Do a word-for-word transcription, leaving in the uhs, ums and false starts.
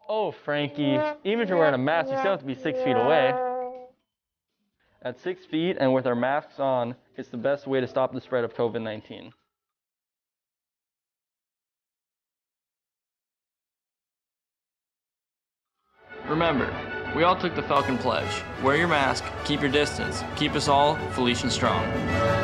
Oh, Frankie, even if you're wearing a mask, you still have to be six feet away. At six feet and with our masks on, it's the best way to stop the spread of COVID nineteen. Remember, we all took the Falcon Pledge. Wear your mask, keep your distance, keep us all Felician strong.